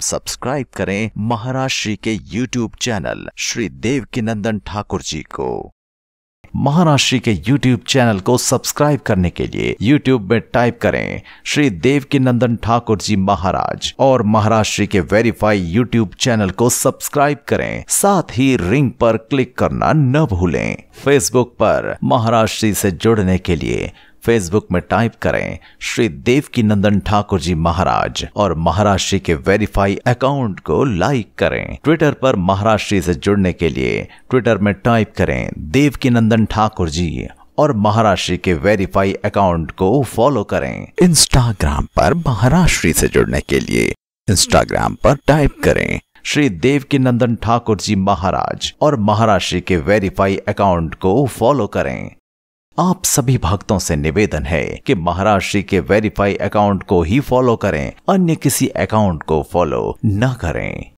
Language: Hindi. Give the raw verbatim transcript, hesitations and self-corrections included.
सब्सक्राइब करें महाराज श्री के यूट्यूब चैनल श्री देवकीनंदन ठाकुर जी को। महाराज श्री के यूट्यूब चैनल को सब्सक्राइब करने के लिए यूट्यूब में टाइप करें श्री देवकीनंदन ठाकुर जी महाराज और महाराज श्री के वेरीफाई यूट्यूब चैनल को सब्सक्राइब करें। साथ ही रिंग पर क्लिक करना न भूलें। फेसबुक पर महाराज श्री से जुड़ने के लिए फेसबुक में टाइप करें श्री देवकीनंदन ठाकुर जी महाराज और महाराज श्री के वेरीफाई अकाउंट को लाइक करें। ट्विटर पर महाराज श्री से जुड़ने के लिए ट्विटर में टाइप करें देवकीनंदन ठाकुर जी और महाराज श्री के वेरीफाई अकाउंट को फॉलो करें। इंस्टाग्राम पर महाराज श्री से जुड़ने के लिए इंस्टाग्राम पर टाइप करें श्री देवकीनंदन ठाकुर जी महाराज और महाराज श्री के वेरीफाई अकाउंट को फॉलो करें। आप सभी भक्तों से निवेदन है कि महाराज श्री के वेरीफाई अकाउंट को ही फॉलो करें, अन्य किसी अकाउंट को फॉलो न करें।